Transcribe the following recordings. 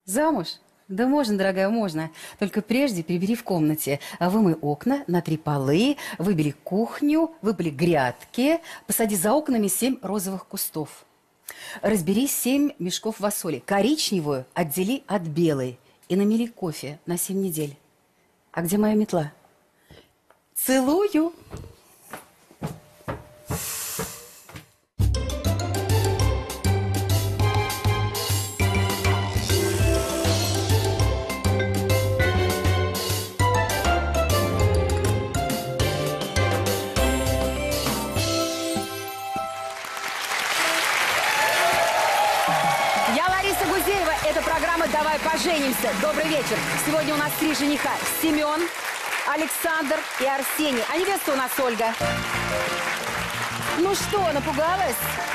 Замуж? Да можно, дорогая, можно. Только прежде прибери в комнате. Вымой окна, натри полы, выбери кухню, выбери грядки, посади за окнами 7 розовых кустов. Разбери 7 мешков фасоли. Коричневую отдели от белой. И намели кофе на 7 недель. А где моя метла? Целую. Это программа «Давай поженимся». Добрый вечер. Сегодня у нас 3 жениха. Семен, Александр и Арсений. А невеста у нас Ольга. Ну что, напугалась?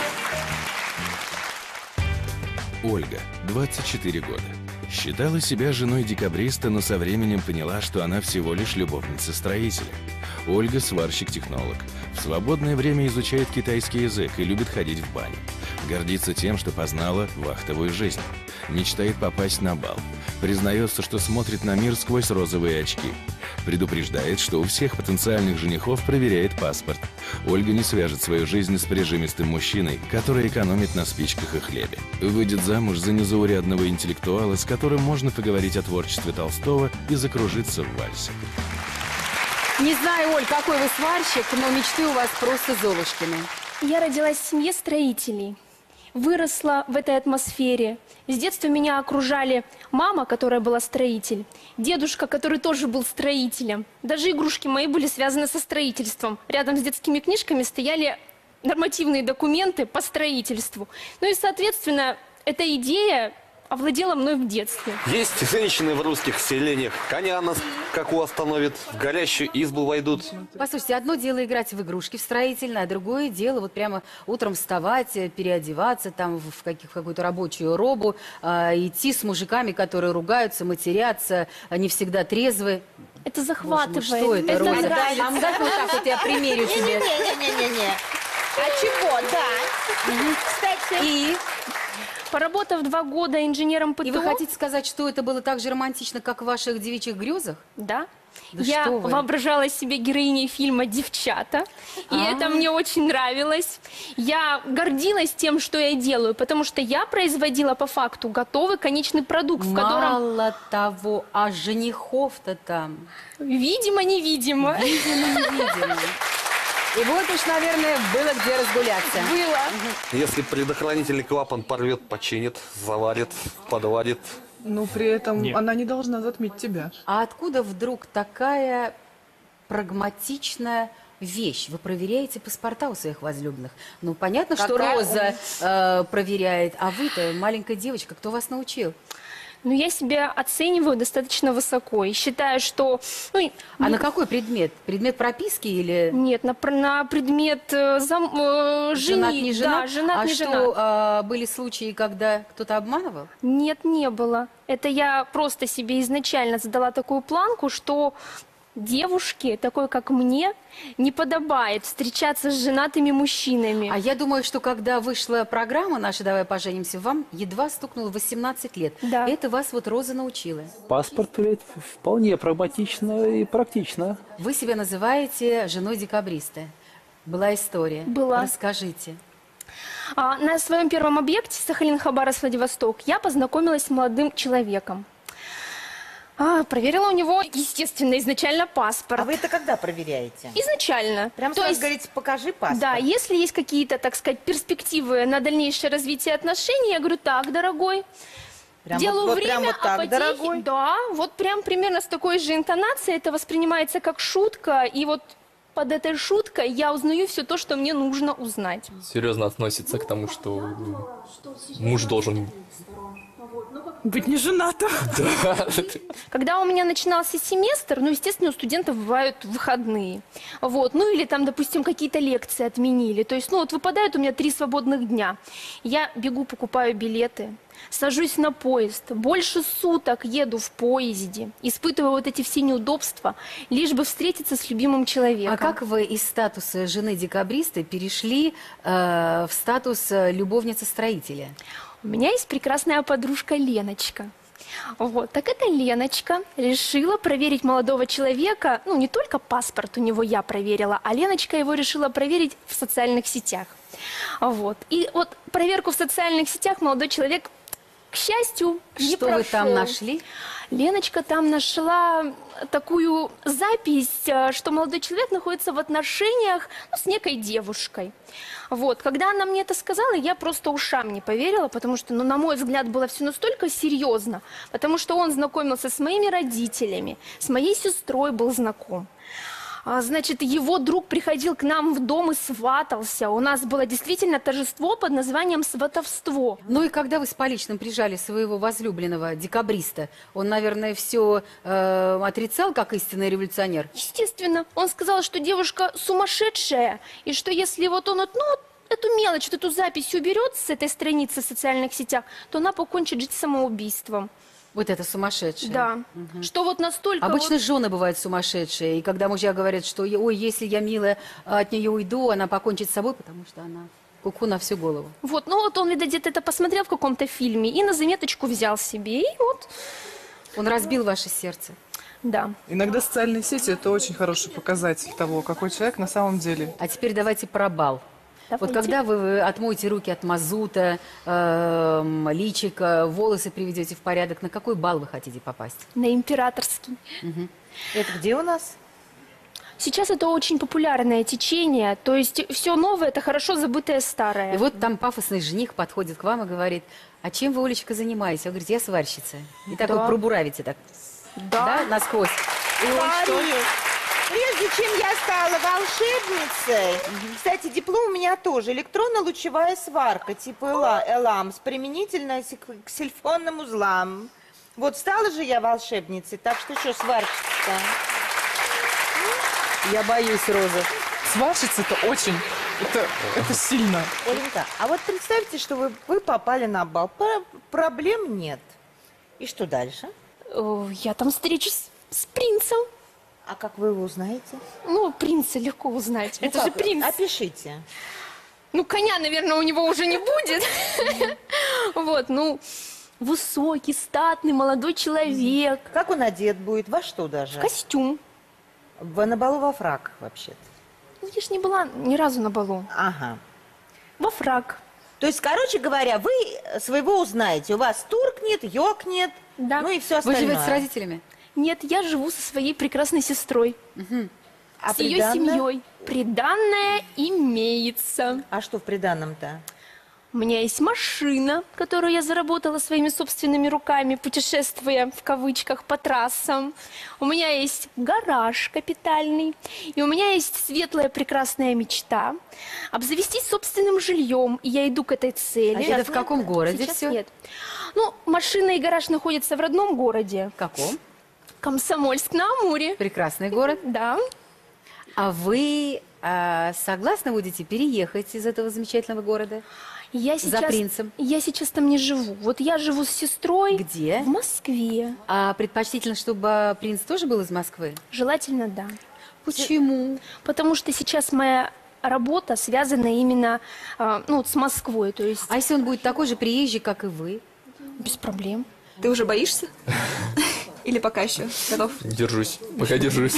Ольга, 24 года. Считала себя женой декабриста, но со временем поняла, что она всего лишь любовница строителя. Ольга – сварщик-технолог. В свободное время изучает китайский язык и любит ходить в баню. Гордится тем, что познала вахтовую жизнь. Мечтает попасть на бал. Признается, что смотрит на мир сквозь розовые очки. Предупреждает, что у всех потенциальных женихов проверяет паспорт. Ольга не свяжет свою жизнь с прижимистым мужчиной, который экономит на спичках и хлебе. Выйдет замуж за незаурядного интеллектуала, с которым можно поговорить о творчестве Толстого и закружиться в вальсе. Не знаю, Оль, какой вы сварщик, но мечты у вас просто Золушкины. Я родилась в семье строителей. Выросла в этой атмосфере. С детства меня окружали мама, которая была строитель, дедушка, который тоже был строителем. Даже игрушки мои были связаны со строительством. Рядом с детскими книжками стояли нормативные документы по строительству. Ну и, соответственно, эта идея овладела мной в детстве. Есть женщины в русских селениях, коня на скаку остановят, в горящую избу войдут. Послушайте, одно дело играть в игрушки в строительное, а другое дело вот прямо утром вставать, переодеваться там в какую-то рабочую робу, идти с мужиками, которые ругаются, матерятся, не всегда трезвы. Это захватывает. Что это, Роза? нравится. А ну дай вот так вот я примерю тебе. Не-не-не-не-не. А чего? Да. Кстати. И? Поработав 2 года инженером ПТО... И вы хотите сказать, что это было так же романтично, как в ваших девичьих грезах? Да. Да я что вы? воображала себе героиней фильма «Девчата», и это мне очень нравилось. Я гордилась тем, что я делаю, потому что я производила по факту готовый конечный продукт, в котором... Мало того, а женихов-то там? Видимо-невидимо. Видимо-невидимо. И вот уж, наверное, было где разгуляться. Было. Если предохранительный клапан порвет, починит, заварит, подварит. Но при этом она не должна затмить тебя. А откуда вдруг такая прагматичная вещь? Вы проверяете паспорта у своих возлюбленных? Ну, понятно, что Роза проверяет, а вы-то маленькая девочка, кто вас научил? Ну, я себя оцениваю достаточно высоко и считаю, что... Ну, а на какой предмет? Предмет прописки или... Нет, на предмет женат, не женат? Да, женат, а не что, женат. Были случаи, когда кто-то обманывал? Нет, не было. Это я просто себе изначально задала такую планку, что... Девушке, такой как мне, не подобает встречаться с женатыми мужчинами. А я думаю, что когда вышла программа наша «Давай поженимся», вам едва стукнуло 18 лет. Да. Это вас вот Роза научила. Паспорт вполне прагматично и практично. Вы себя называете женой декабриста. Была история. Была. Расскажите. На своем первом объекте Сахалин-Хабаровск-Владивосток я познакомилась с молодым человеком. Проверила у него, естественно, изначально паспорт. А вы это когда проверяете? Изначально. Прям сразу говорите, покажи паспорт? Да, если есть какие-то, так сказать, перспективы на дальнейшее развитие отношений, я говорю, так, дорогой, прям делаю вот время, прям вот так, дорогой? Да, вот прям примерно с такой же интонацией это воспринимается как шутка, и вот под этой шуткой я узнаю все то, что мне нужно узнать. Серьезно относится к тому, что муж должен... Быть не женатым. Да. Когда у меня начинался семестр, ну, естественно, у студентов бывают выходные. Вот, ну, или там, допустим, какие-то лекции отменили. То есть, ну, вот выпадают у меня 3 свободных дня. Я бегу, покупаю билеты, сажусь на поезд, больше суток еду в поезде, испытываю вот эти все неудобства, лишь бы встретиться с любимым человеком. А как вы из статуса жены декабриста перешли в статус любовницы строителя? У меня есть прекрасная подружка Леночка. Вот, так эта Леночка решила проверить молодого человека, ну, не только паспорт у него я проверила, а Леночка его решила проверить в социальных сетях. Вот, и вот проверку в социальных сетях молодой человек, к счастью, не Что вы там прошел. нашли? Леночка там нашла такую запись, что молодой человек находится в отношениях, ну, с некой девушкой. Вот. Когда она мне это сказала, я просто ушам не поверила, потому что, ну, на мой взгляд, было все настолько серьезно, потому что он знакомился с моими родителями, с моей сестрой был знаком. Значит, его друг приходил к нам в дом и сватался. У нас было действительно торжество под названием «Сватовство». Ну и когда вы с поличным прижали своего возлюбленного декабриста, он, наверное, все отрицал как истинный революционер? Естественно, он сказал, что девушка сумасшедшая, и что если вот он вот, ну, эту мелочь, вот эту запись уберет с этой страницы в социальных сетях, то она покончит жить самоубийством. Вот это сумасшедшее. Да. Что вот настолько... Обычно вот... жены бывают сумасшедшие, и когда мужья говорят, что ой, если я, милая, от нее уйду, она покончит с собой, потому что она куку на всю голову. Вот, ну вот он, видать, где-то это посмотрел в каком-то фильме и на заметочку взял себе, и вот... Он разбил ваше сердце. Да. Иногда социальные сети – это очень хороший показатель того, какой человек на самом деле. А теперь давайте про бал. Давайте. Вот когда вы отмоете руки от мазута, личика, волосы приведете в порядок, на какой бал вы хотите попасть? На императорский. Это где у нас? Сейчас это очень популярное течение, то есть все новое – это хорошо забытое старое. И вот там пафосный жених подходит к вам и говорит: а чем вы, Олечка, занимаетесь? Вы говорите: я сварщица. И так вот пробуравите так, да, насквозь. И он что? Прежде чем я стала волшебницей, кстати, диплом у меня тоже, электронно-лучевая сварка типа ЭЛАМС, применительно к сильфонным узлам. Вот стала же я волшебницей, так что сварщица? Я боюсь, Роза. Сварщица – это очень, это сильно. Оленька, а вот представьте, что вы попали на бал, проблем нет. И что дальше? Я там встречусь с принцем. А как вы его узнаете? Ну, принца легко узнать. Ну это как? же принц. Опишите. Ну, коня, наверное, у него уже не будет. Вот, ну, высокий, статный, молодой человек. Как он одет будет? Во что даже? Костюм. На балу во фрак, вообще-то. Ну, я ж не была ни разу на балу. Ага. Во фрак. То есть, короче говоря, вы своего узнаете. У вас туркнет, ёкнет, Да. ну и все Вы остальное. живете с родителями? Нет, я живу со своей прекрасной сестрой. А с ее приданое? семьей. Приданное имеется. А что в приданном-то? У меня есть машина, которую я заработала своими собственными руками, путешествуя в кавычках по трассам. У меня есть гараж капитальный. И у меня есть светлая прекрасная мечта обзавестись собственным жильем. И я иду к этой цели. А это в каком городе Сейчас все? нет. Ну, машина и гараж находятся в родном городе. В каком? Комсомольск-на-Амуре. Прекрасный город. Да. А вы согласны будете переехать из этого замечательного города? Я сейчас, За принцем. Я сейчас там не живу. Вот я живу с сестрой. Где? В Москве. А предпочтительно, чтобы принц тоже был из Москвы? Желательно, да. Почему? Потому что сейчас моя работа связана именно ну, вот с Москвой. То есть А если он будет такой же приезжий, как и вы? без проблем. Ты уже боишься? Или пока еще готов? Держусь, пока держусь.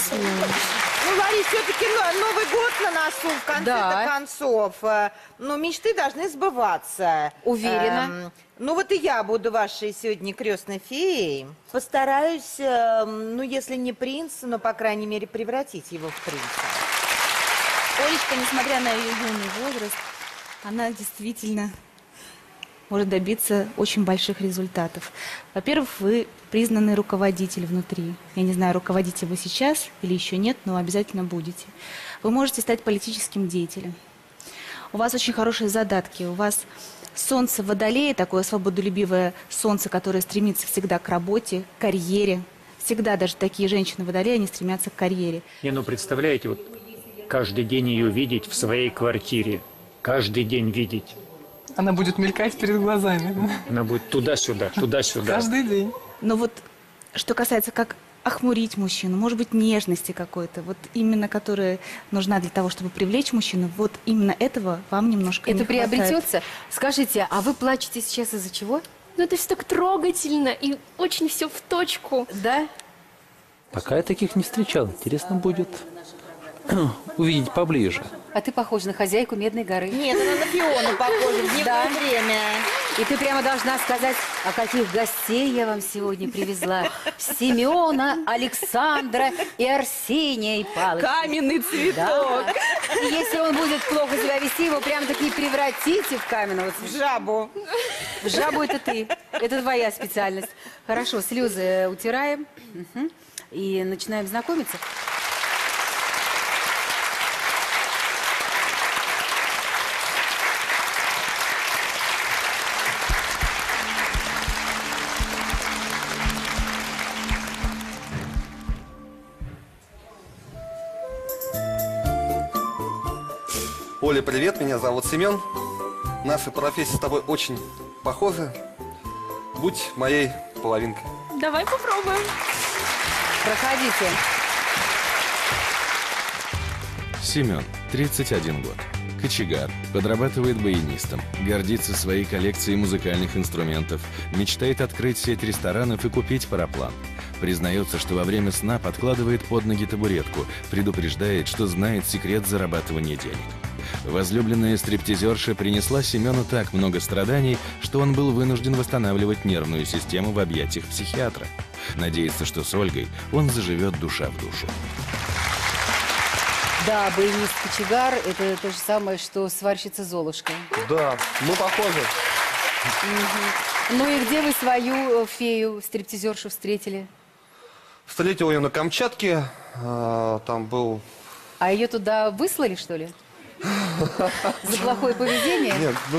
Ну, Ларис, все-таки Новый год на носу, в конце-то концов. Ну, мечты должны сбываться. Уверена. Ну, вот и я буду вашей сегодня крестной феей. Постараюсь, ну, если не принца, но, по крайней мере, превратить его в принца. Олечка, несмотря на ее юный возраст, она действительно может добиться очень больших результатов. Во-первых, вы признанный руководитель внутри. Я не знаю, руководите вы сейчас или еще нет, но обязательно будете. Вы можете стать политическим деятелем. У вас очень хорошие задатки. У вас солнце Водолея, такое свободолюбивое солнце, которое стремится всегда к работе, к карьере. Всегда даже такие женщины Водолея, они стремятся к карьере. Не, ну представляете, вот каждый день ее видеть в своей квартире. Каждый день видеть. Она будет мелькать перед глазами. Она будет туда-сюда, туда-сюда. Каждый день. Но вот что касается, как охмурить мужчину, может быть, нежности какой-то, вот именно которая нужна для того, чтобы привлечь мужчину, вот именно этого вам немножко Это не хватает. приобретется? Скажите, а вы плачете сейчас из-за чего? Но это все так трогательно и очень все в точку. Да? Пока я таких не встречал. Интересно будет увидеть поближе. А ты похож на хозяйку Медной горы. Нет, она на Фиону похожа в дневное Да. время. И ты прямо должна сказать, а каких гостей я вам сегодня привезла. Семена, Александра и Арсения и Палыча. Каменный цветок. Да. И если он будет плохо себя вести, его прям-таки превратите в каменного цвета. В жабу. В жабу это ты. Это твоя специальность. Хорошо, слезы утираем. Мгм. И начинаем знакомиться. Оля, привет, меня зовут Семен. Наши профессии с тобой очень похожи. Будь моей половинкой. Давай попробуем. Проходите. Семен, 31 год. Кочегар, подрабатывает баянистом, гордится своей коллекцией музыкальных инструментов, мечтает открыть сеть ресторанов и купить параплан. Признается, что во время сна подкладывает под ноги табуретку, предупреждает, что знает секрет зарабатывания денег. Возлюбленная стриптизерша принесла Семену так много страданий, что он был вынужден восстанавливать нервную систему в объятиях психиатра. Надеется, что с Ольгой он заживет душа в душу. Да, баянист-кочегар – это то же самое, что сварщица Золушка. Да, мы похожи. Ну и где вы свою фею, стриптизершу, встретили? Встретил ее на Камчатке. Там был... А ее туда выслали, что ли? За плохое поведение? Нет, ну,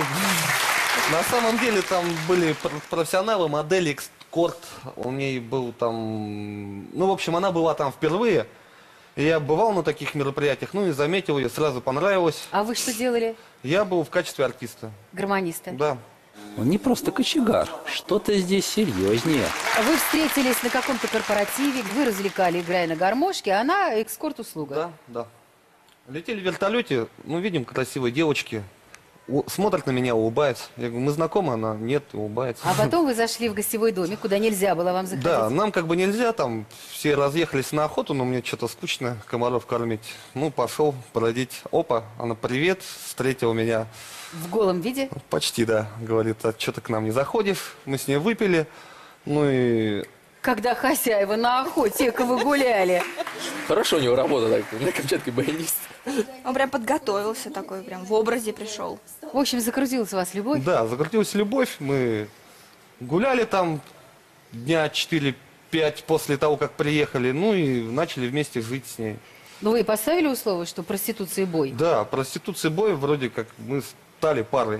на самом деле там были профессионалы, модели, эскорт. У ней был там... Ну, в общем, она была там впервые. И я бывал на таких мероприятиях, ну и заметил ее, сразу понравилось. А вы что делали? Я был в качестве артиста. Гармониста? Да. Он не просто кочегар. Что-то здесь серьезнее. Вы встретились на каком-то корпоративе, вы развлекали, играя на гармошке, а она экскорт-услуга? Да, да. Летели в вертолете, ну, видим красивые девочки. Смотрят на меня, улыбаются. Я говорю, мы знакомы, она нет, улыбается. А потом вы зашли в гостевой домик, куда нельзя было вам заходить? Да, нам как бы нельзя, там все разъехались на охоту, но мне что-то скучно комаров кормить. Ну, пошел бродить. Опа, она привет, встретила меня. В голом виде? Почти, да. Говорит, а что ты к нам не заходишь? Мы с ней выпили, ну и... Когда хозяева на охоте, вы гуляли. Хорошо у него работа так, на Камчатке баянист. Он прям подготовился такой, прям в образе пришел. В общем, закрутилась у вас любовь? Да, закрутилась любовь. Мы гуляли там дня 4-5 после того, как приехали. Ну и начали вместе жить с ней. Ну вы поставили условие, что проституция и бой? Да, проституция и бой вроде как мы стали парой.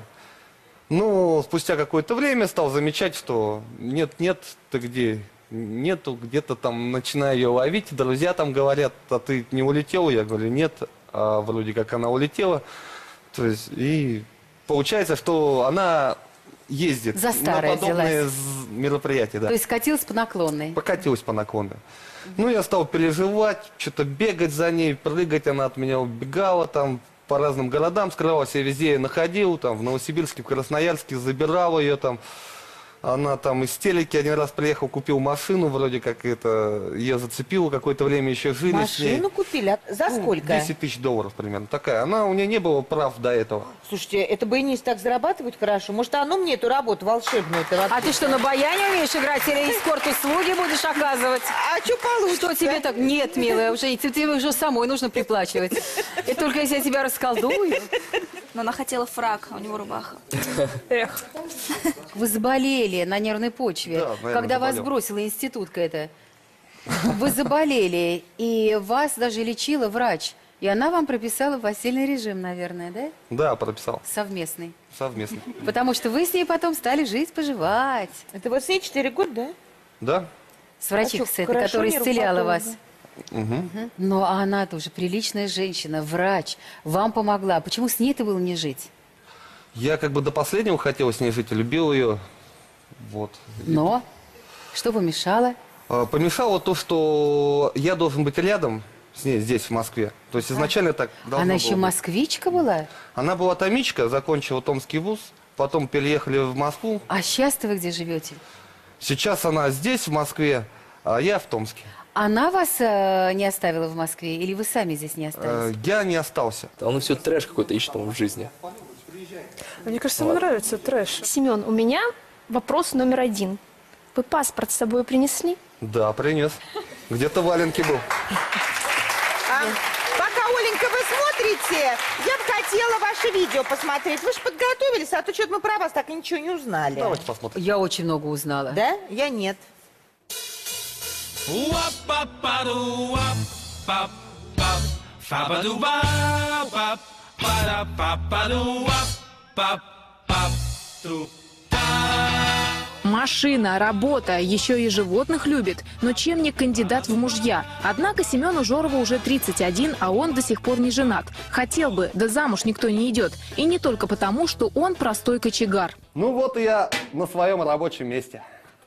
Но спустя какое-то время стал замечать, что нет-нет, ты где? Нету, где-то там начинаю ее ловить. Друзья там говорят, а ты не улетел? Я говорю, нет. А вроде как она улетела. То есть, и получается, что она ездит За старое на подобные взялась. мероприятия. Да. То есть скатилась по наклонной? Покатилась по наклонной. Ну, я стал переживать, что-то бегать за ней, прыгать. Она от меня убегала там по разным городам, скрывалась, я везде ее находил. Там в Новосибирске, в Красноярске, забирал ее там. Она там из телеки один раз приехал, купил машину, вроде как это, ее зацепило, какое-то время еще жили с ней. Машину купили? А за сколько? 10 тысяч долларов примерно. Такая. Она, у нее не было прав до этого. Слушайте, это баянист так зарабатывает хорошо? Может, оно мне эту работу волшебную-то? А ты что, на баяне умеешь играть или эскорт-услуги будешь оказывать? А что получится? Что тебе так? Нет, милая, уже тебе уже самой нужно приплачивать. И только если я тебя расколдую. Но она хотела фрак, а у него рубаха. Эх. Вы заболели на нервной почве, Да, наверное, когда вас заболел. бросила институтка эта. Вы заболели, и вас даже лечила врач. И она вам прописала постельный режим, наверное, да? Да, прописал. Совместный. Совместно. Потому что вы с ней потом стали жить, поживать. Это вот с ней 4 года, да? Да. С врачом, А кстати, хорошо которая не исцеляла рукотворна? вас. Угу. Но она тоже приличная женщина, врач, вам помогла. Почему с ней-то было не жить? Я как бы до последнего хотел с ней жить, любил ее. Вот. Но что помешало? Помешало то, что я должен быть рядом с ней здесь, в Москве. То есть изначально так должно Она было еще быть. москвичка была? Она была томичка, закончила Томский вуз. потом переехали в Москву. А сейчас-то вы где живете? Сейчас она здесь, в Москве, а я в Томске. Она вас не оставила в Москве, или вы сами здесь не остались? Я не остался. Да он все трэш какой-то ищет там в жизни. Мне кажется, ему нравится трэш. Семен, у меня вопрос номер 1. Вы паспорт с собой принесли? Да, принес. Где-то в валенке был. Пока, Оленька, вы смотрите, я бы хотела ваше видео посмотреть. Вы же подготовились, а то что-то мы про вас так и ничего не узнали. Давайте посмотрим. Я очень много узнала. Да? Я нет. Машина, работа, еще и животных любит. Но чем не кандидат в мужья? Однако Семену Жорову уже 31, а он до сих пор не женат. Хотел бы, да замуж никто не идет. И не только потому, что он простой кочегар. Ну вот и я на своем рабочем месте.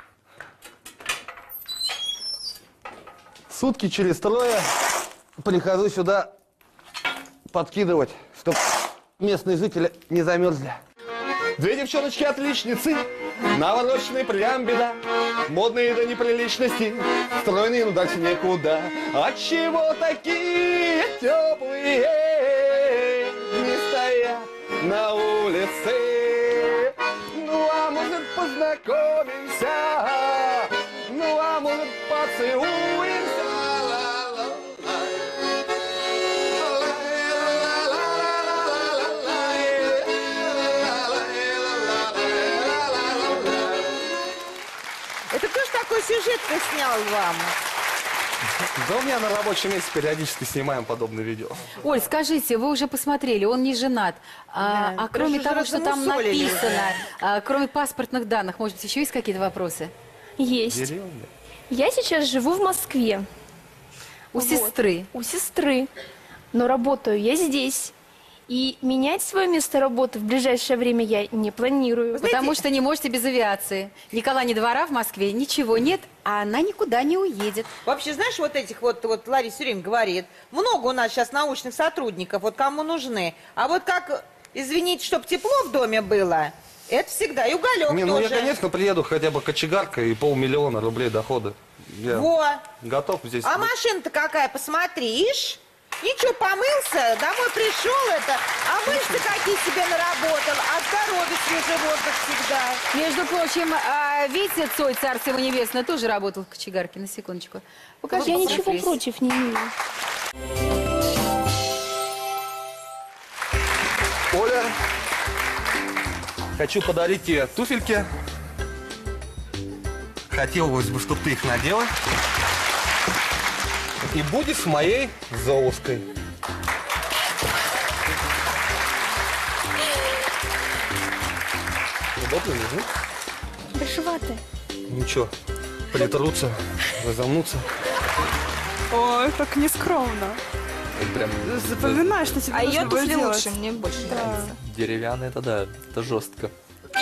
Сутки через трое прихожу сюда подкидывать, чтобы местные жители не замерзли. Две девчоночки-отличницы, навороченные прям беда, модные до неприличности, стройные, но дальше некуда. Отчего такие теплые не стоят на улице? Ну а может познакомимся, ну а может поцелуемся? Это кто ж такой сюжет-то снял вам? Да у меня на рабочем месте периодически снимаем подобные видео. Оль, скажите, вы уже посмотрели, он не женат. А кроме просто того, же что там размусолили написано, кроме паспортных данных, может быть, еще есть какие-то вопросы? Есть. Я сейчас живу в Москве. У сестры. У сестры. Но работаю я здесь. И менять свое место работы в ближайшее время я не планирую. Потому что не можете без авиации. Никола ни двора в Москве, ничего нет, а она никуда не уедет. Вообще, знаешь, вот этих вот Лариса все время говорит, много у нас сейчас научных сотрудников, вот кому нужны. А вот как, извините, чтобы тепло в доме было, это всегда. И уголек Не, тоже. ну я, конечно, приеду хотя бы кочегаркой и 500 000 рублей дохода. Я Во! готов здесь. А машина-то какая, посмотри, ишь. Ничего, помылся, домой пришел это, а мышцы какие себе наработал, а здоровье, свежий воздух всегда. Между прочим, Витя Цой, царство ему небесное, тоже работал в кочегарке, на секундочку. Покажи, Я ничего против не имею. Оля, хочу подарить тебе туфельки. Хотелось бы, чтобы ты их надела. И будешь моей Золушкой. Удобно, не? Большевато. Ничего, притрутся, разомнутся. Ой, как нескромно. Прям Запоминай, что тебе А нужно ее будет туфли А делать. лучше, мне больше нравится. деревянный, это да, это жестко.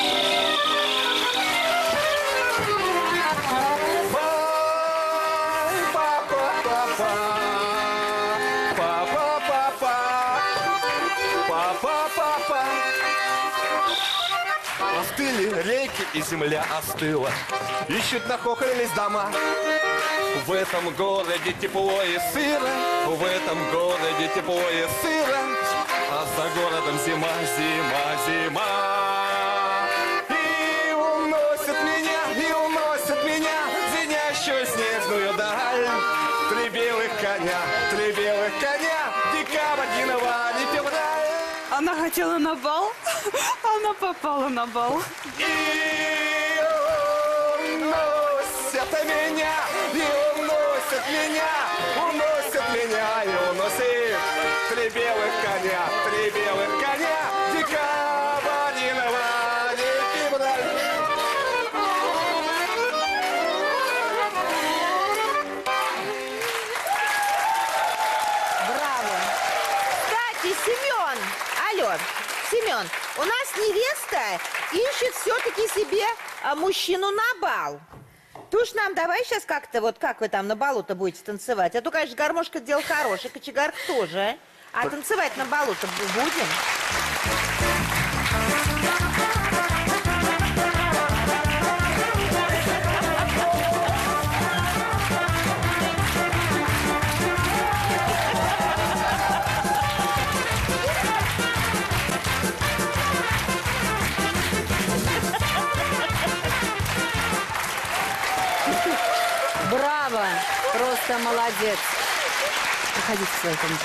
Остыли реки и земля остыла. Ищут, нахохлились дома. В этом городе тепло и сыро. В этом городе тепло и сыро. А за городом зима, зима, зима. И уносят меня в звенящую снежную даль. Три белых коня, декабрь, январь и февраль. Она хотела на бал, она попала на бал. И уносят меня, и уносят меня, и уносит три белых коня, декабрь, январь и февраль. Браво! Кстати, Семен, у нас невеста ищет все-таки себе мужчину на бал. Ты уж нам давай сейчас как-то, вот как вы там на балу-то будете танцевать? А то, конечно, гармошка дело хорошее, кочегарка тоже. А танцевать на балу-то будем? Браво! Просто молодец. Проходите в свою комнату.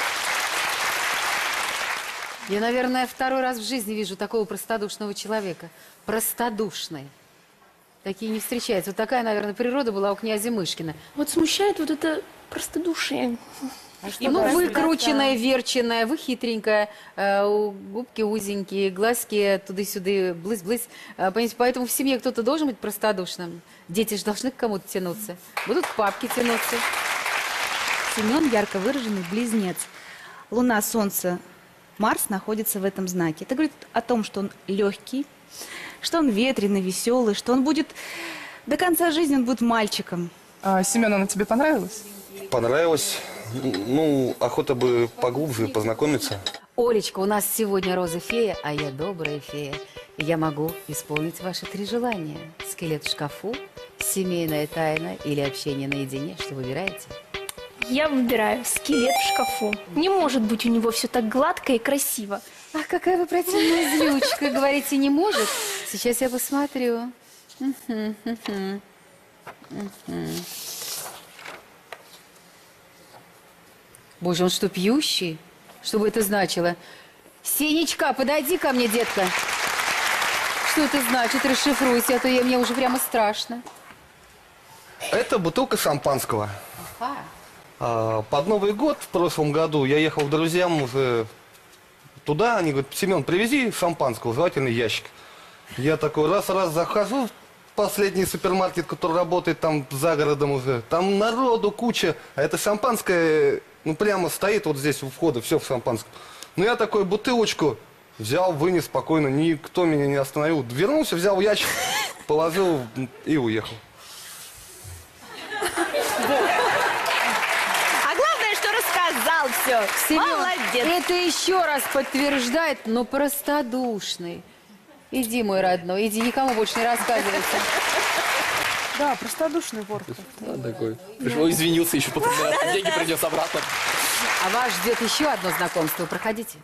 Я, наверное, второй раз в жизни вижу такого простодушного человека. Простодушный. Такие не встречаются. Вот такая, наверное, природа была у князя Мышкина. Вот смущает вот это простодушие. Ну, вы крученная, верченная, вы хитренькая, губки узенькие, глазки туда-сюда, блызь-блызь. Понимаете, поэтому в семье кто-то должен быть простодушным. Дети же должны к кому-то тянуться. Будут к папке тянуться. Семен ярко выраженный близнец. Луна, Солнце, Марс находятся в этом знаке. Это говорит о том, что он легкий, что он ветреный, веселый, что он будет до конца жизни он будет мальчиком. Семен, она тебе понравилась? Понравилось. Ну, охота бы поглубже познакомиться. Олечка, у нас сегодня роза-фея, а я добрая фея. И я могу исполнить ваши 3 желания. Скелет в шкафу, семейная тайна или общение наедине. Что выбираете? Я выбираю скелет в шкафу. Не может быть у него все так гладко и красиво. Ах, какая вы противная злючка. Говорите, не может? Сейчас я посмотрю. Боже, он что, пьющий? Что бы это значило? Сенечка, подойди ко мне, детка. Что это значит? Расшифруйся, а то мне уже прямо страшно. Это бутылка шампанского. Ага. Под Новый год в прошлом году я ехал к друзьям уже туда. Они говорят: Семен, привези шампанского, желательно ящик. Я такой раз захожу в последний супермаркет, который работает там за городом уже. Там народу куча, а это шампанское, ну, прямо стоит вот здесь у входа, все в шампанском. Ну, я такой бутылочку взял, вынес спокойно, никто меня не остановил. Вернулся, взял ящик, положил и уехал. А главное, что рассказал все. Семен, Молодец. это еще раз подтверждает, но простодушный. Иди, мой родной, иди, никому больше не рассказывайся. Да, простодушный вор. Да, такой. Пришел, извинился, еще потом деньги принес обратно. А вас ждет еще одно знакомство. Проходите.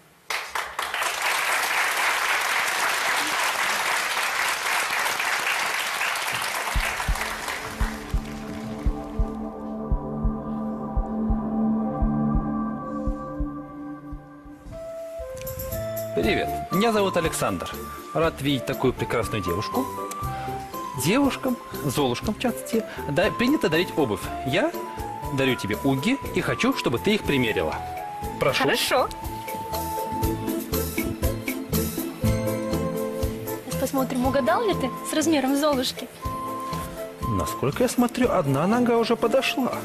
Привет, меня зовут Александр. Рад видеть такую прекрасную девушку. Девушкам, золушкам в частности, принято дарить обувь. Я дарю тебе уги и хочу, чтобы ты их примерила. Прошу. Хорошо. Сейчас посмотрим, угадал ли ты с размером Золушки? Насколько я смотрю, одна нога уже подошла.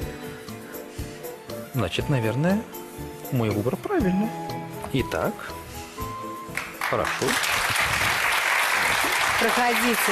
Значит, наверное, мой выбор правильный. Итак, хорошо. Проходите.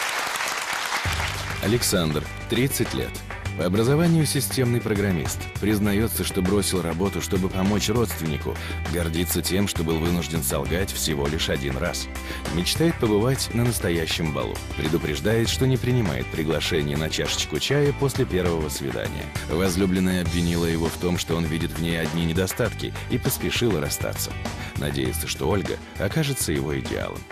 Александр, 30 лет. По образованию системный программист. Признается, что бросил работу, чтобы помочь родственнику. Гордится тем, что был вынужден солгать всего лишь 1 раз. Мечтает побывать на настоящем балу. Предупреждает, что не принимает приглашение на чашечку чая после первого свидания. Возлюбленная обвинила его в том, что он видит в ней одни недостатки, и поспешила расстаться. Надеется, что Ольга окажется его идеалом.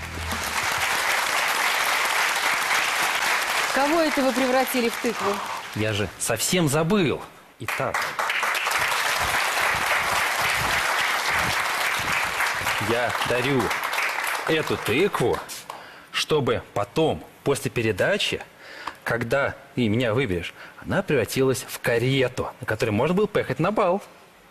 Кого это вы превратили в тыкву? Я же совсем забыл. Итак, я дарю эту тыкву, чтобы потом, после передачи, когда ты меня выберешь, она превратилась в карету, на которой можно было поехать на бал.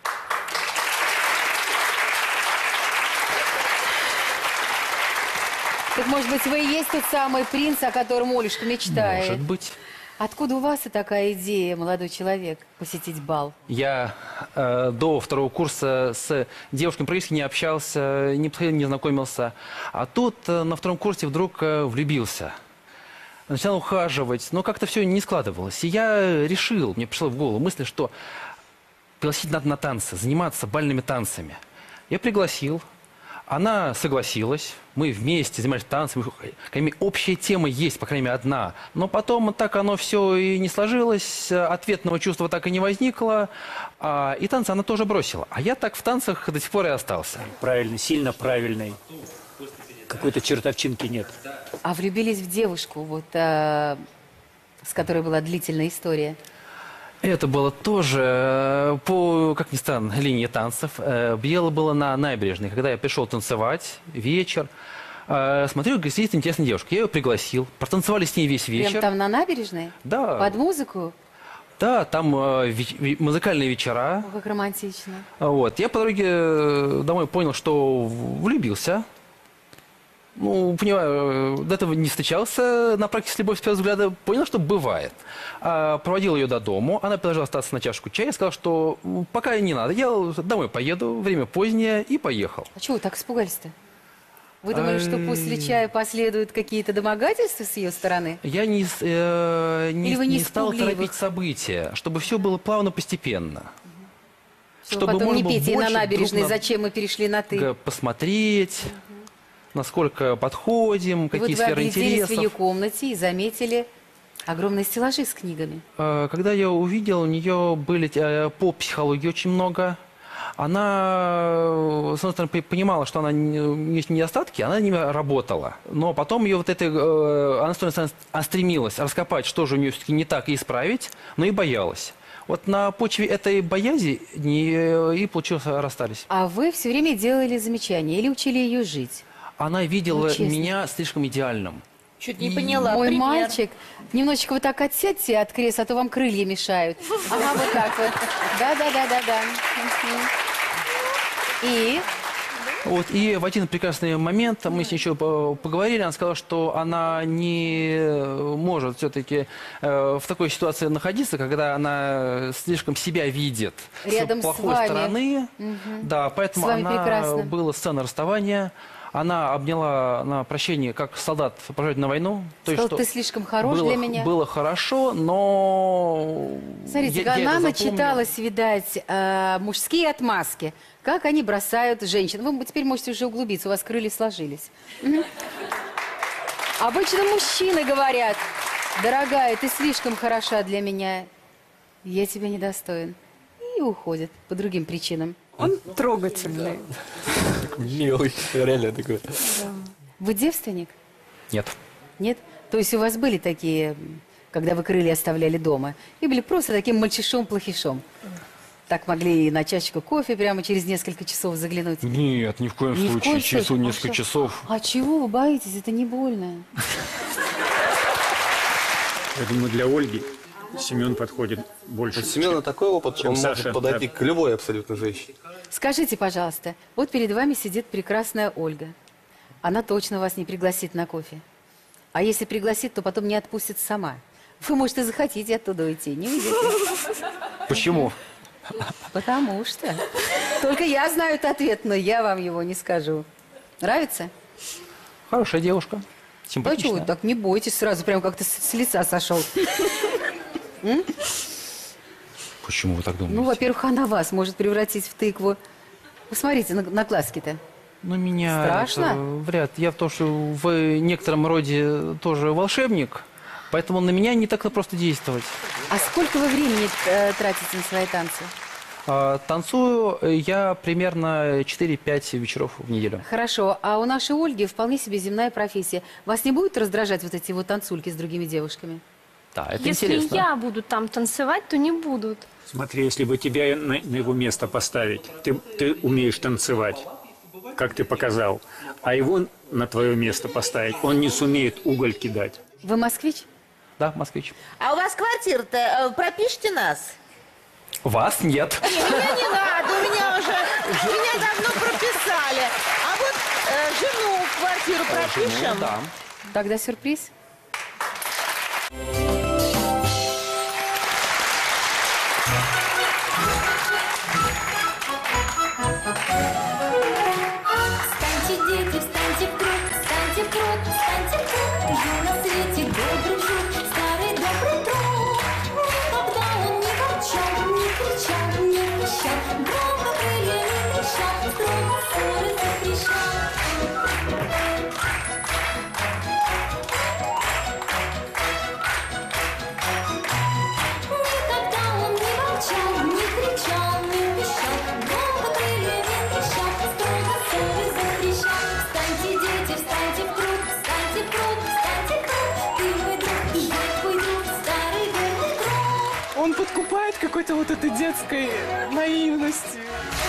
Так, может быть, вы и есть тот самый принц, о котором Олюшка мечтает? Может быть. Откуда у вас и такая идея, молодой человек, посетить бал? Я до 2-го курса с девушками практически не общался, не подходил, не знакомился. А тут на 2-м курсе вдруг влюбился. Начал ухаживать, но как-то все не складывалось. И я решил, мне пришла в голову мысль, что пригласить надо на танцы, заниматься бальными танцами. Я пригласил. Она согласилась, мы вместе занимались танцами, общая тема есть, по крайней мере, одна. Но потом так оно все и не сложилось, ответного чувства так и не возникло, и танцы она тоже бросила. А я так в танцах до сих пор и остался. Правильный, сильно правильный. Какой-то чертовчинки нет. А влюбились в девушку, вот с которой была длительная история? Это было тоже по, как ни странно, линии танцев. Дело было на набережной. Когда я пришел танцевать, вечер, смотрю, сидит интересная девушка. Я ее пригласил, протанцевали с ней весь вечер. Прям там на набережной? Да. Под музыку? Да, там музыкальные вечера. О, как романтично. Вот. Я по дороге домой понял, что влюбился. Ну, понимаю, до этого не встречался на практике с любовью с первого взгляда, понял, что бывает. Проводил ее до дому, она предложила остаться на чашку чая, сказал, что пока не надо, я домой поеду, время позднее, и поехал. А чего вы так испугались-то? Вы думали, что после чая последуют какие-то домогательства с ее стороны? Я не стал испугливых? торопить события, чтобы все было плавно, постепенно. Чтобы потом не было петь ей на больше набережной, друг на зачем мы перешли на «ты». посмотреть, насколько подходим, какие Вот вы сферы огляделись интересов. в ее комнате и заметили огромные стеллажи с книгами. Когда я увидел, у нее были по психологии очень много. Она, с одной стороны, понимала, что она есть недостатки, она ними работала. Но потом ее вот это, она стремилась раскопать, что же у нее все-таки не так, и исправить, но и боялась. Вот на почве этой боязни и получилось, расстались. А вы все время делали замечания или учили ее жить? Она видела честно. меня слишком идеальным. Чуть не поняла. Мой Пример. мальчик, немножечко вот так отсядьте от кресла, а то вам крылья мешают. Ага, вот так вот. Да. И? Вот, и в один прекрасный момент мы с ней еще поговорили, она сказала, что она не может все-таки в такой ситуации находиться, когда она слишком себя видит Рядом с плохой с вами. стороны. Да, поэтому С вами прекрасно. была сцена расставания. Она обняла на прощение, как солдат провожает на войну. То есть, Сказал, ты слишком хорош для меня. Было хорошо, но... Смотрите, я она это начиталась, видать, мужские отмазки. Как они бросают женщин. Вы теперь можете уже углубиться, у вас крылья сложились. Обычно мужчины говорят: дорогая, ты слишком хороша для меня, я тебя недостоин. И уходят по другим причинам. Он трогательный. Милый, реально такой. Вы девственник? Нет. Нет? То есть у вас были такие, когда вы крылья оставляли дома, и были просто таким мальчишом-плохишом? Так могли и на чашечку кофе прямо через несколько часов заглянуть? Нет, ни в коем Ни в случае. коем Через случае. несколько часов. А чего вы боитесь? Это не больно. Я думаю, для Ольги Семен подходит больше. У Семена такой опыт, чем он Саша, может подойти да. к любой абсолютно женщине. Скажите, пожалуйста, вот перед вами сидит прекрасная Ольга. Она точно вас не пригласит на кофе. А если пригласит, то потом не отпустит сама. Вы, может, и захотите оттуда уйти, не уйдете. Почему? Потому что. Только я знаю этот ответ, но я вам его не скажу. Нравится? Хорошая девушка. Да Симпатичная. чего вы так не бойтесь, сразу прям как-то с лица сошел. Почему вы так думаете? Ну, во-первых, она вас может превратить в тыкву. Посмотрите на глазки-то. Ну, меня Страшно? это вряд. Я в том, что в некотором роде тоже волшебник, поэтому на меня не так просто действовать. А сколько вы времени тратите на свои танцы? Танцую я примерно 4-5 вечеров в неделю. Хорошо, а у нашей Ольги вполне себе земная профессия. Вас не будет раздражать вот эти вот танцульки с другими девушками? Да, это Если интересно. я буду там танцевать, то не будут. Смотри, если бы тебя на его место поставить, ты умеешь танцевать, как ты показал, а его на твое место поставить, он не сумеет уголь кидать. Вы москвич? Да, москвич. А у вас квартира-то, пропишите нас? Вас нет. Не, меня не надо, меня давно прописали. А вот жену в квартиру пропишем? Да. Тогда сюрприз. Встаньте, дети, встаньте в круг, встаньте в круг, встаньте в круг. Жил на свете добрый жук, старый добрый друг. Никогда он не ворчал, не кричал, не пищал, громко крыльями трещал, строго ссоры запрещал. подкупает какой-то вот этой детской наивностью.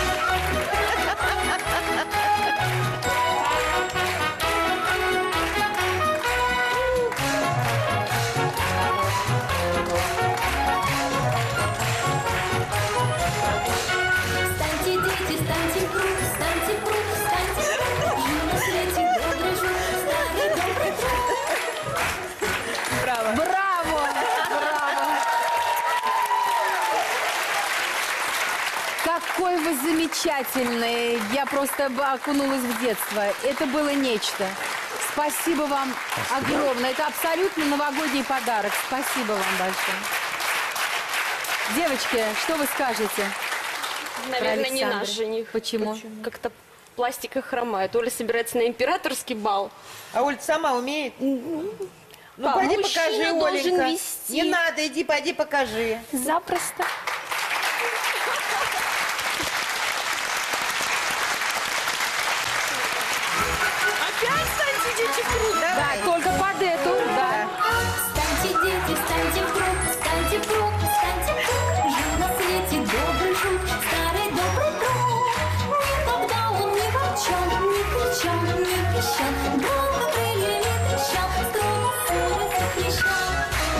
Встаньте, дети, встаньте в круг, встаньте в круг, встаньте в круг. Юность летит, добрый жук, старый добрый друг. Браво! Браво! Браво! Какой вы замечательный! Я просто окунулась в детство. Это было нечто. Спасибо вам огромное. Это абсолютно новогодний подарок. Спасибо вам большое. Девочки, что вы скажете? Наверное, не Александра. наш жених. Почему? Как-то пластика хромает. Оля собирается на императорский бал. А Оль сама умеет? Ну, пойди мужчина покажи, должен Оленька. вести. Не надо, иди, пойди покажи. Запросто. Опять станьте, дети, в круг, Да, давай. только под эту, да. Встаньте, дети, встаньте в круг, встаньте в круг, встаньте в круг. Жил на свете добрый жук, старый добрый друг. Никогда он не ворчал, не кричал, не пищал, громко крыльями трещал, строго ссоры запрещал.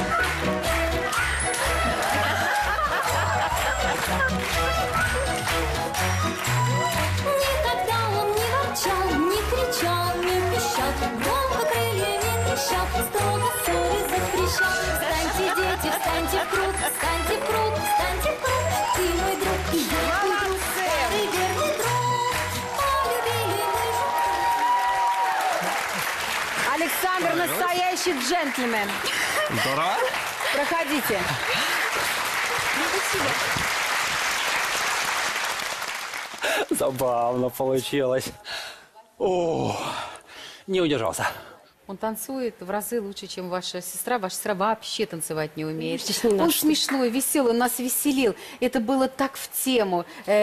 Никогда он не ворчал, не кричал, не пищал, громко крыльями трещал, строго ссоры запрещал. Встаньте, дети, встаньте в круг, встаньте в круг, встаньте в круг. Ты мой друг, и я твой друг, старый верный друг. Полюбили мы Александр настоящий джентльмен. Да? Проходите. Забавно получилось. О, не удержался. Он танцует в разы лучше, чем ваша сестра. Ваша сестра вообще танцевать не умеет. Здесь не Он наш смешной, веселый, он нас веселил. Это было так в тему.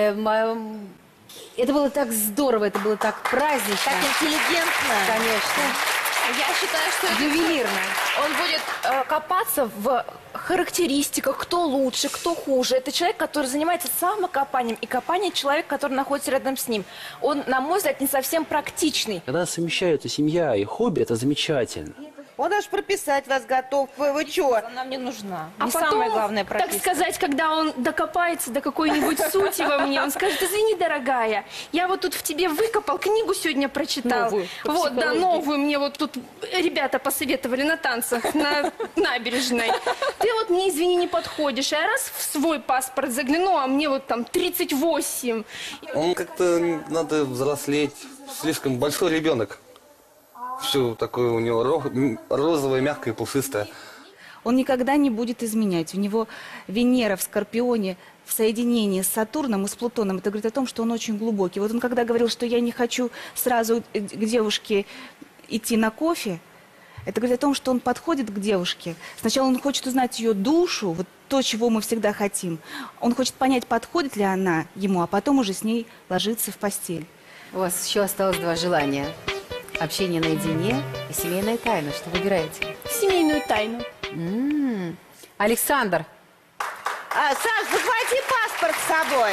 Это было так здорово, это было так празднично. Так интеллигентно. Конечно. Я считаю, что это Ювелирно. он будет копаться в характеристиках, кто лучше, кто хуже. Это человек, который занимается самокопанием, и копание человек, который находится рядом с ним. Он, на мой взгляд, не совсем практичный. Когда совмещаются семья и хобби, это замечательно. Он аж прописать вас готов. Вы чё? Она мне нужна. А Не потом, самое главное так прописка. сказать, когда он докопается до какой-нибудь сути во мне, он скажет: извини, дорогая, я вот тут в тебе выкопал, книгу сегодня прочитал. Новую, по Вот, да, психологии. новую мне вот тут ребята посоветовали на танцах на набережной. Ты вот мне, извини, не подходишь. А я раз в свой паспорт загляну, а мне вот там 38. Он как-то надо взрослеть. Слишком большой ребенок. Все такое у него розовое, мягкое, пушистое. Он никогда не будет изменять. У него Венера в Скорпионе в соединении с Сатурном и с Плутоном. Это говорит о том, что он очень глубокий. Вот он когда говорил, что я не хочу сразу к девушке идти на кофе, это говорит о том, что он подходит к девушке. Сначала он хочет узнать ее душу, вот то, чего мы всегда хотим. Он хочет понять, подходит ли она ему, а потом уже с ней ложиться в постель. У вас еще осталось 2 желания. Общение наедине и семейная тайна. Что выбираете? Семейную тайну. Александр. Саш, захвати паспорт с собой.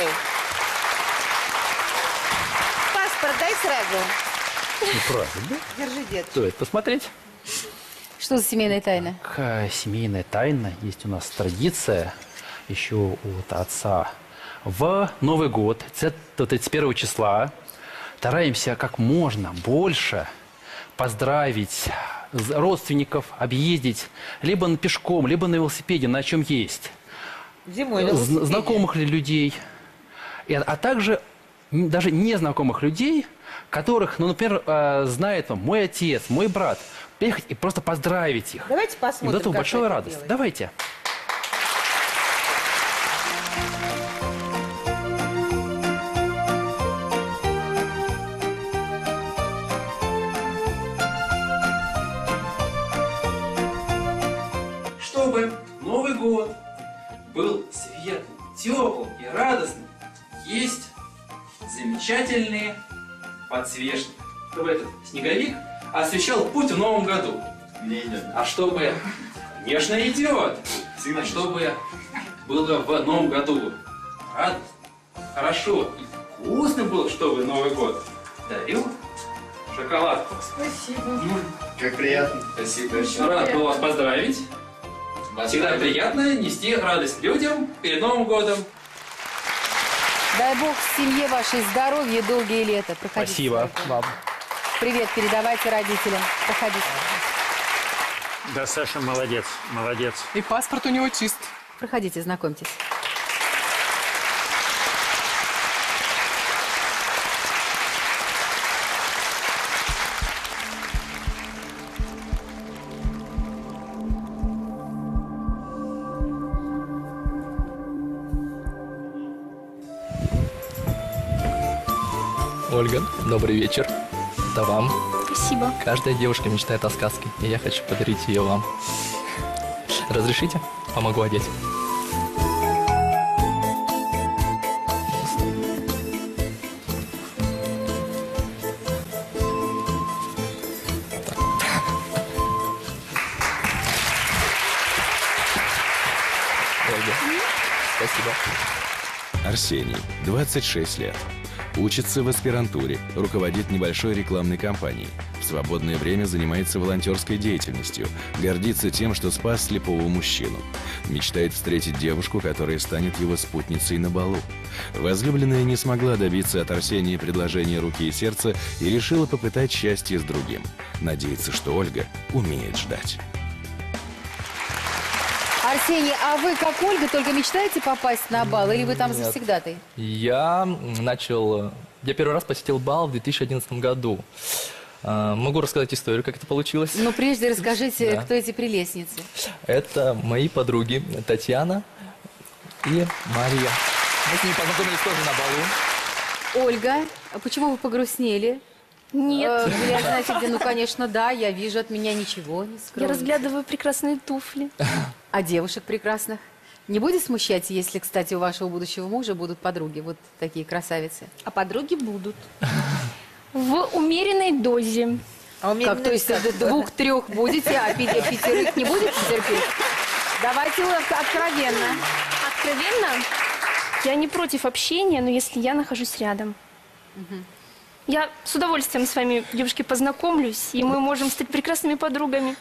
Паспорт дай сразу. Неправильно. Держи, дед. Стоит посмотреть. Что за семейная тайна? Семейная тайна. Есть у нас традиция еще от отца. В Новый год, 31 числа, стараемся как можно больше поздравить родственников, объездить либо пешком, либо на велосипеде, на чем есть. Зимой на велосипеде. Знакомых ли людей, а также даже незнакомых людей, которых, ну, например, знает мой отец, мой брат. Приехать и просто поздравить их. Давайте И посмотрим, вот это как большая это радость. делать. Давайте. Чтобы Новый год был светлым, теплым и радостным, есть замечательные подсвечники. Чтобы этот снеговик освещал путь в Новом году. Не идет. А чтобы, конечно, идет. А чтобы было в Новом году? Радость. Хорошо. И вкусно было, что вы Новый год. Дарил шоколадку. Спасибо. Как приятно. Спасибо. Рад был вас поздравить. Всегда приятно нести радость людям перед Новым годом. Дай бог семье вашей здоровья, долгие лета. Проходите. Спасибо вам. Привет передавайте родителям. Проходите. Да, Саша молодец, молодец. И паспорт у него чист. Проходите, знакомьтесь. Ольга, добрый вечер. Это вам. Спасибо. Каждая девушка мечтает о сказке, и я хочу подарить ее вам. Разрешите? Помогу одеть. Ольга, спасибо. Арсений, 26 лет. Учится в аспирантуре, руководит небольшой рекламной кампанией. В свободное время занимается волонтерской деятельностью, гордится тем, что спас слепого мужчину. Мечтает встретить девушку, которая станет его спутницей на балу. Возлюбленная не смогла добиться от Арсения предложения руки и сердца и решила попытать счастье с другим. Надеется, что Ольга умеет ждать. Арсений, а вы, как Ольга, только мечтаете попасть на бал, или вы там Нет. завсегдатай? Я первый раз посетил бал в 2011 году. Могу рассказать историю, как это получилось. Но прежде расскажите, Да. кто эти прелестницы. Это мои подруги Татьяна и Мария. Мы с ними познакомились тоже на балу. Ольга, а почему вы погрустнели? Нет. Взгляд, знаете, где, ну, конечно, да, я вижу, от меня ничего не скроется. Я разглядываю прекрасные туфли. А девушек прекрасных? Не будет смущать, если, кстати, у вашего будущего мужа будут подруги, вот такие красавицы? А подруги будут. В умеренной дозе. Как, то есть 2-3 будете, а 5 не будете терпеть? Давайте откровенно. Откровенно? Я не против общения, но если я нахожусь рядом. Я с удовольствием с вами, девушки, познакомлюсь, и мы можем стать прекрасными подругами.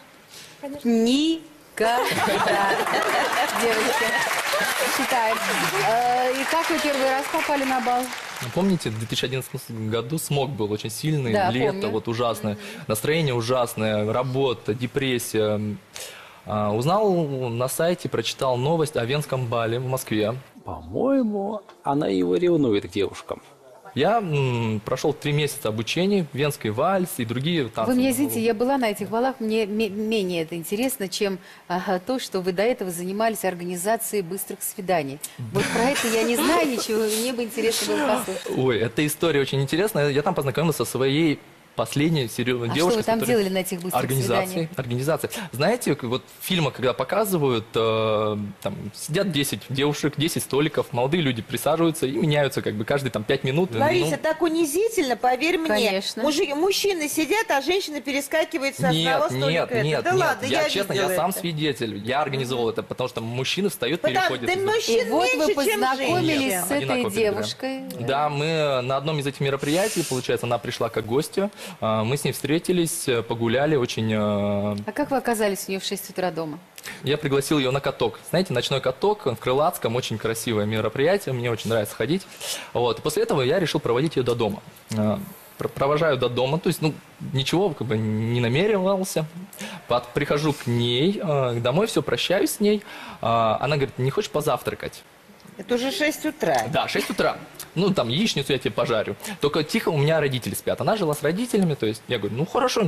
Никогда. Девочки, считаем. И как вы первый раз попали на бал? Помните, в 2011 году смог был очень сильный, Да, лето помню. вот ужасное, настроение ужасное, работа, депрессия. Узнал на сайте, прочитал новость о венском бале в Москве. По-моему, она его ревнует к девушкам. Я прошел 3 месяца обучения, венский вальс и другие танцы. Вы меня извините, я была на этих балах, мне менее это интересно, чем то, что вы до этого занимались организацией быстрых свиданий. Вот про это я не знаю ничего, мне бы интересно было послушать. Ой, эта история очень интересная. Я там познакомился со своей последней серьезной А девушкой. что вы там делали на этих быстрых Организации. Знаете, вот в фильмах, когда показывают, там сидят 10 девушек, 10 столиков, молодые люди присаживаются и меняются как бы каждые там 5 минут. Лариса, так унизительно, поверь мне. Конечно. Мужчины сидят, а женщины перескакивают с одного столика. Нет, Да ладно, я честно, я видела сам это. свидетель. Я организовал это, потому что мужчины встают, переходят. Да И мужчин вот вы меньше, чем познакомились женщин. с этой Одинаково девушкой. Да, мы на одном из этих мероприятий, получается, она пришла как гостья, мы с ней встретились, погуляли очень... А как вы оказались у нее в 6 утра дома? Я пригласил ее на каток. Знаете, ночной каток в Крылатском, очень красивое мероприятие, мне очень нравится ходить. Вот. И после этого я решил проводить ее до дома. Провожаю до дома, то есть, ничего как бы не намеревался. Прихожу к ней, домой, все, прощаюсь с ней. Она говорит, не хочешь позавтракать? Это уже 6 утра. Да, 6 утра. Там яичницу я тебе пожарю. Только тихо, у меня родители спят. Она жила с родителями, то есть я говорю, хорошо,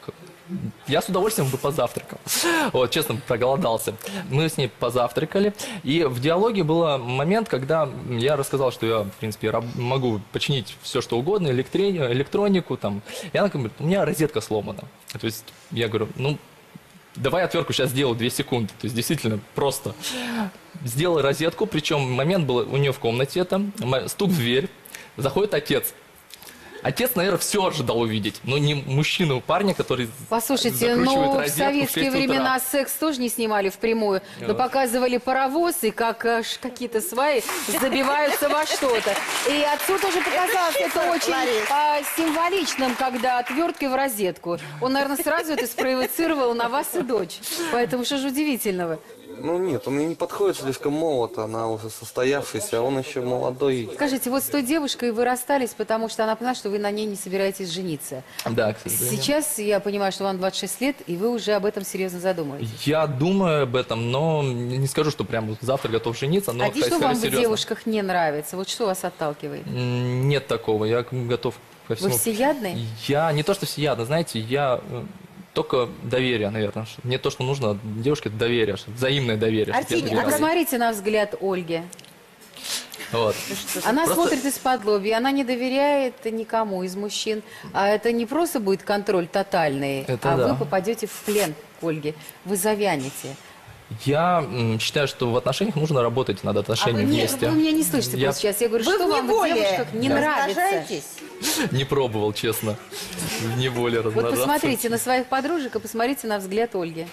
я с удовольствием бы позавтракал. Вот, честно, проголодался. Мы с ней позавтракали. И в диалоге был момент, когда я рассказал, что я, в принципе, могу починить все, что угодно, электронику. Там. И она говорит, у меня розетка сломана. То есть я говорю, давай отвертку сейчас сделаю 2 секунды. То есть действительно просто. Сделал розетку, причем момент был у нее в комнате, стук в дверь, заходит отец. Отец, наверное, все ожидал увидеть. Но не мужчину, парня, который Послушайте, закручивает ну в розетку в 6 советские утра. времена секс тоже не снимали впрямую, но Вот. показывали паровоз и как какие-то сваи забиваются во что-то. И отцу тоже показалось это очень символичным, когда отверткой в розетку. Он, наверное, сразу это спровоцировал на вас и дочь. Поэтому что же удивительного? Ну нет, он мне не подходит, слишком молод, она уже состоявшаяся, а он еще молодой. Скажите, вот с той девушкой вы расстались, потому что она поняла, что вы на ней не собираетесь жениться. Да, к сожалению. Сейчас я понимаю, что вам 26 лет, и вы уже об этом серьезно задумываетесь. Я думаю об этом, но не скажу, что прямо завтра готов жениться. Но, А что скажу вам в серьезно. девушках не нравится? Вот что вас отталкивает? Нет такого, я готов ко Вы всему. всеядный? Я не то, что всеядный, знаете, я только доверие, наверное. Мне то, что нужно от девушки, это доверие, взаимное доверие. чтобы я А доверял ей. посмотрите на взгляд Ольги. Вот. Она Просто- смотрит из-под лобья, она не доверяет никому из мужчин. А это не просто будет контроль тотальный, Это а да. вы попадете в плен к Ольге. Вы завянете. Я считаю, что в отношениях нужно работать над отношениями Нет, вместе. вы меня не слышите Я просто сейчас. Я говорю, Вы что в вам в неволе девушках не нравится? размножаетесь? не пробовал, честно. В неволе Вот размножаться. посмотрите на своих подружек и посмотрите на взгляд Ольги.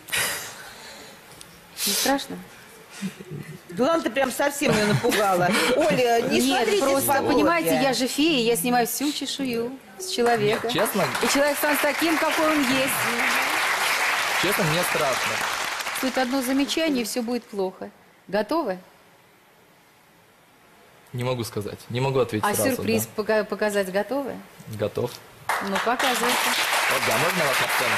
Не страшно? Да ладно, ты прям совсем ее напугала. Оля, не Нет, смотрите просто, с понимаете, я же фея, я снимаю всю чешую с человека. Честно? И человек станет таким, какой он есть. Честно, мне страшно. Тут одно замечание, и все будет плохо. Готовы? Не могу сказать. Не могу ответить А сразу. сюрприз показать готовы? Да. Готов. Ну, показывайте. Вот, да, можно вас на сцену?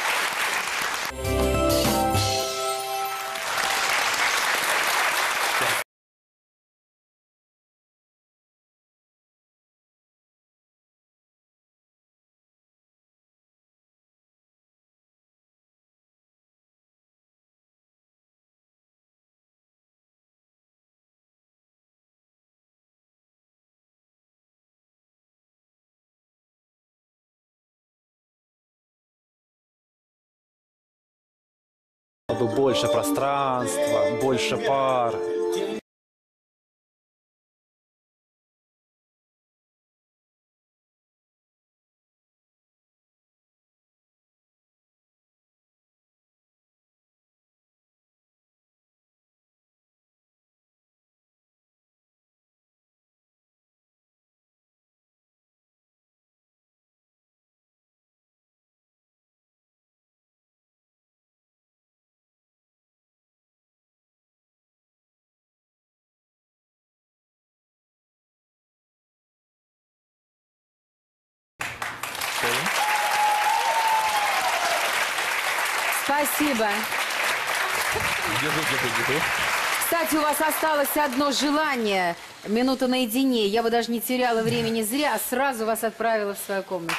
Больше пространства, больше пар. Спасибо. Держу. Кстати, у вас осталось одно желание. Минута наедине. Я бы даже не теряла времени зря, а сразу вас отправила в свою комнату.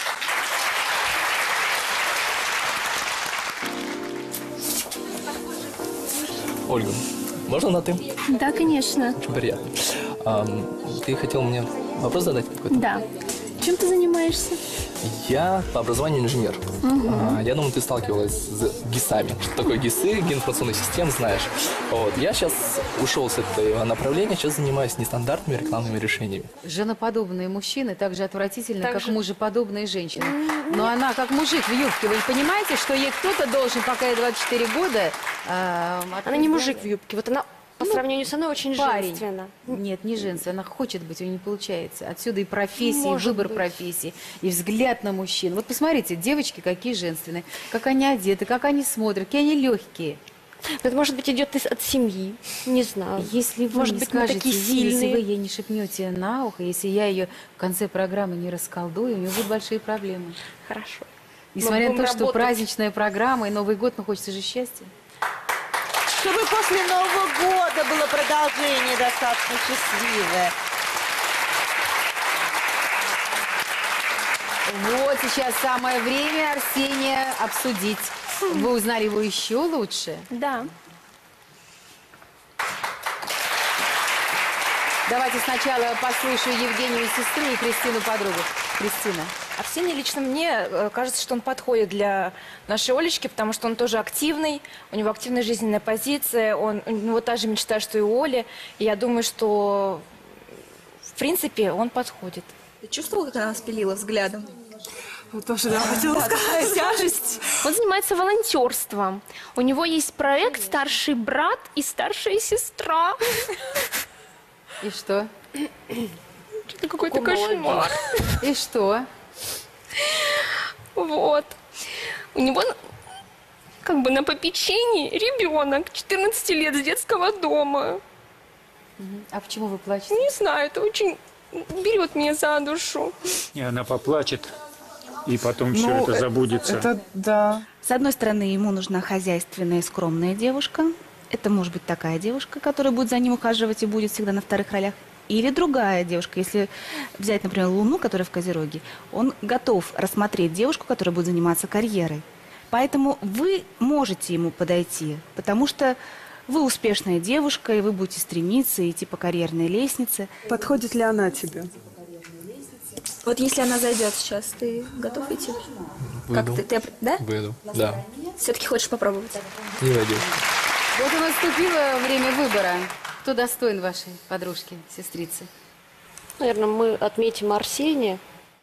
Ольга, можно на ты? Да, конечно. Очень приятно. Ты хотел мне вопрос задать какой-то? Да. Чем ты занимаешься? Я по образованию инженер. Мгм. Я думаю, ты сталкивалась с ГИСами. Что такое ГИСы, геоинформационные системы, знаешь. Вот. Я сейчас ушел с этого направления, сейчас занимаюсь нестандартными рекламными решениями. Женоподобные мужчины так же отвратительны, Так как же. мужеподобные женщины. Но она как мужик в юбке. Вы понимаете, что ей кто-то должен, пока ей 24 года... Она не мужик в юбке. Вот она по сравнению со мной очень парень. женственна. Нет, не женственная. Она хочет быть, у нее не получается. Отсюда и профессия, и Может выбор быть. профессии, и взгляд на мужчин. Вот посмотрите, девочки какие женственные, как они одеты, как они смотрят, какие они легкие. Это, может быть, идет от семьи. Не знаю. Если вы Может не быть, мы скажете такие ей, если сильные. вы ей не шепнете на ухо, если я ее в конце программы не расколдую, у нее будут большие проблемы. Хорошо. Несмотря Мы на то, будем что работать. праздничная программа и Новый год, но хочется же счастья. Чтобы после Нового года было продолжение достаточно счастливое. Вот сейчас самое время Арсения обсудить. Вы узнали его еще лучше? Да. Давайте сначала послушаю Евгению сестру и Кристину подругу. Кристина. Арсений лично мне кажется, что он подходит для нашей Олечки, потому что он тоже активный, у него активная жизненная позиция, у него та же мечта, что и у Оли. И я думаю, что в принципе он подходит. Ты чувствовала, как она нас пилила взглядом? Тоже, да, хотела сказать. Такая тяжесть. Он занимается волонтерством. У него есть проект «Старший брат и старшая сестра». И что? Это какой-то кошмар. И что? Вот. У него как бы на попечении ребенок 14 лет с детского дома. А почему вы плачете? Не знаю, это очень берет меня за душу. И она поплачет, и потом все это забудется. Это да. С одной стороны, ему нужна хозяйственная и скромная девушка. Это может быть такая девушка, которая будет за ним ухаживать и будет всегда на вторых ролях. Или другая девушка. Если взять, например, Луну, которая в Козероге, он готов рассмотреть девушку, которая будет заниматься карьерой. Поэтому вы можете ему подойти, потому что вы успешная девушка, и вы будете стремиться идти по карьерной лестнице. Подходит ли она тебе? Вот если она зайдет сейчас, ты готов идти? Выйду. Как ты, да? Выйду, да. Все-таки хочешь попробовать? Не войдет. Вот у нас наступило время выбора. Кто достоин вашей подружки, сестрицы? Наверное, мы отметим Арсения.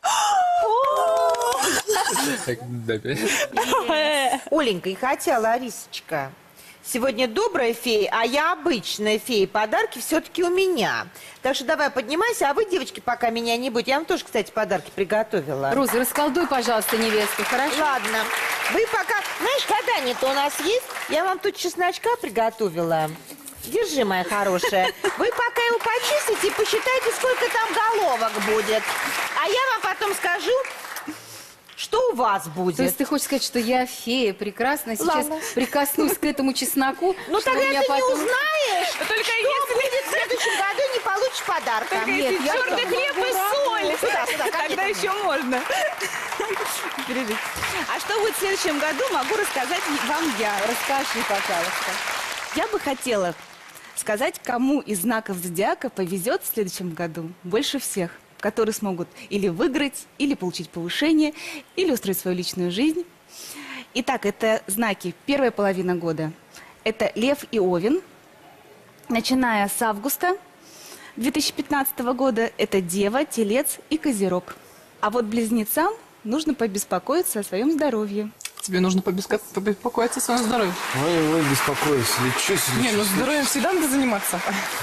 Оленька, и хотя, Ларисочка, сегодня добрая фея, а я обычная фея. Подарки все-таки у меня. Так что давай поднимайся, а вы, девочки, пока меня не будете. Я вам тоже, кстати, подарки приготовила. Роза, расколдуй, пожалуйста, невесту, хорошо? Ладно. Вы пока... Знаешь, гадание-то у нас есть. Я вам тут чесночка приготовила. Держи, моя хорошая. Вы пока его почистите и посчитайте, сколько там головок будет. А я вам потом скажу, что у вас будет. То есть ты хочешь сказать, что я фея прекрасно сейчас Ладно. прикоснусь к этому чесноку? Ну что тогда у меня ты не потом- узнаешь, Только что если- будет в следующем году, не получишь подарка. Только Нет, если я черный что? хлеб и соль. Сюда, сюда, ко мне, Тогда ко мне. еще можно. Пережить. А что будет в следующем году, могу рассказать вам я. Расскажи, пожалуйста. Я бы хотела сказать, кому из знаков зодиака повезет в следующем году больше всех, которые смогут или выиграть, или получить повышение, или устроить свою личную жизнь. Итак, это знаки первая половина года. Это Лев и Овен. Начиная с августа 2015 года это Дева, Телец и Козерог. А вот близнецам нужно побеспокоиться о своем здоровье. Тебе нужно побеспокоиться о своем здоровье. Ой, беспокоюсь, лечусь. Не, ну здоровьем всегда надо заниматься.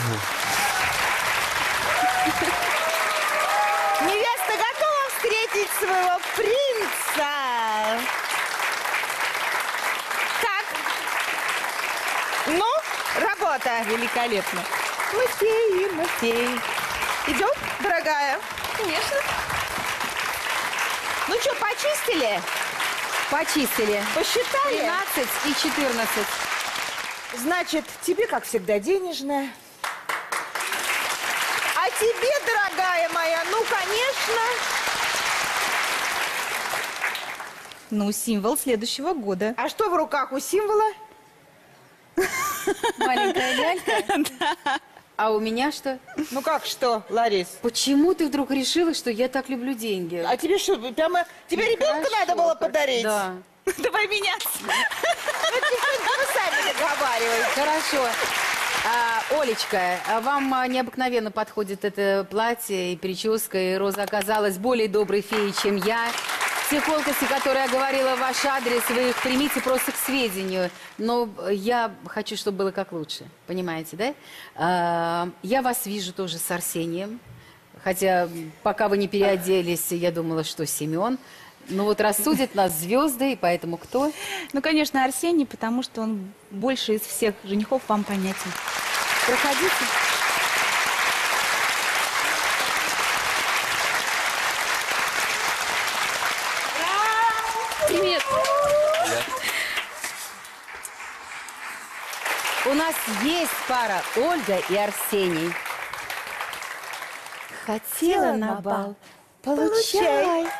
Невеста готова встретить своего принца? Как? Ну, работа. Великолепно. Мы феи, мы феи. Идем, дорогая? Конечно. Ну что, почистили? Почистили. Посчитали? 13 и 14. Значит, тебе, как всегда, денежная. А тебе, дорогая моя, ну, конечно. Ну, символ следующего года. А что в руках у символа? Маленькая лялька? А у меня что? Ну как что, Ларис? Почему ты вдруг решила, что я так люблю деньги? А тебе что, прямо... Тебе ребенка надо было подарить? Да. Давай меняться. Ну, девчонки, вы сами договариваетесь. Хорошо. Олечка, вам необыкновенно подходит это платье и прическа, и Роза оказалась более доброй феей, чем я. Те колкости, которые я говорила в ваш адрес, вы их примите просто к сведению. Но я хочу, чтобы было как лучше. Понимаете, да? Я вас вижу тоже с Арсением. Хотя, пока вы не переоделись, я думала, что Семен. Ну вот рассудят нас звезды, и поэтому кто? Ну, конечно, Арсений, потому что он больше из всех женихов вам понятен. Проходите. Привет. У нас есть пара Ольга и Арсений. Хотела на бал, получай.